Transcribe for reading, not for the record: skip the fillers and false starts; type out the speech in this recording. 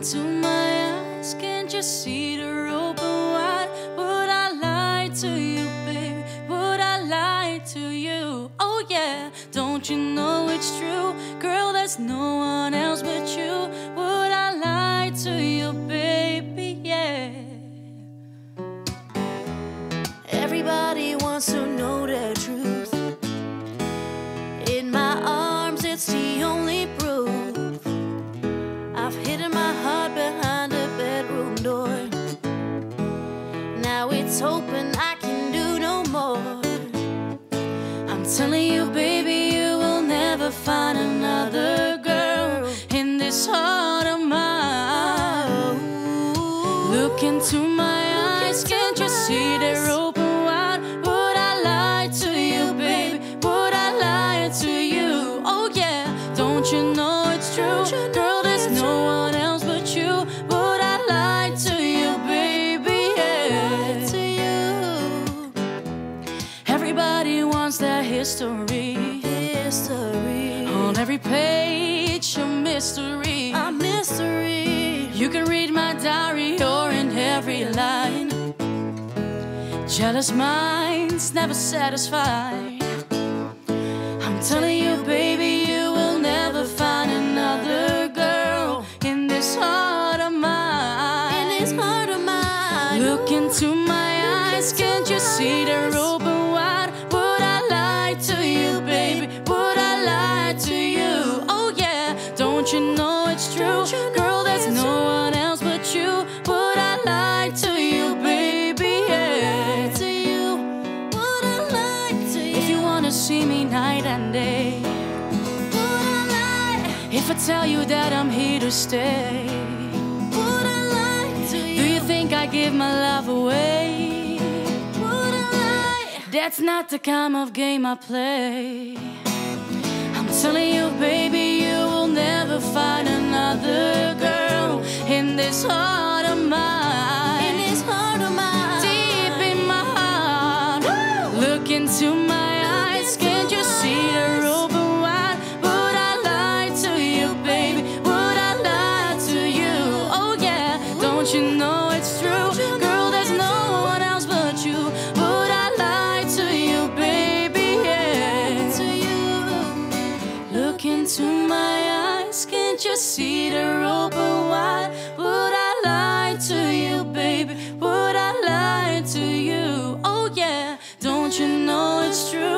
into my eyes, can't you see they're open wide? Would I lie to you, baby? Would I lie to you? Oh yeah, don't you know it's true? Girl, there's no one else but you. Would I lie to you, baby? Yeah. Everybody wants to know the truth. In my arms, it's the only proof. I've hidden my heart behind a bedroom door. Now it's open, I can do no more. I'm telling you, baby, you will never find another girl in this heart of mine. Look into my eyes, can't you see they're open wide? Would I lie to you, baby? Would I lie to you? Oh yeah, don't you know it's true? Girl, there's no one else but you. Would I lie to you, baby? Yeah. To you. Everybody wants that history. On every page, a mystery. A mystery. You can read my diary or in every line. Jealous minds never satisfied. I'm telling you, baby, you will never find another girl in this heart of mine. In this heart of mine. Look into my eyes, can't you see they're open wide? Would I lie to you, baby? Would I lie to you? Oh yeah, don't you know it's true? Girl, there's no one else but you. Would I lie to you, baby? Yeah. To you. Would I lie to you? If you wanna see me night and day, would I lie? If I tell you that I'm here to stay, would I lie to you? Do you think I give my love away? Would I lie? That's not the kind of game I play. I'm telling you, baby, you will never find another girl in this heart of mine. In this heart of mine. Deep in my heart. Woo! Look into my eyes, can't you see they're open wide? Would I lie to you, baby? Would I lie to you? Oh yeah, don't you know it's true? Girl, there's no one else but you. Would I lie to you, baby? Yeah. To you. Look into my eyes, can't you see they're open wide? Would I lie to you, baby? Would I lie to you? Oh yeah, don't you know it's true?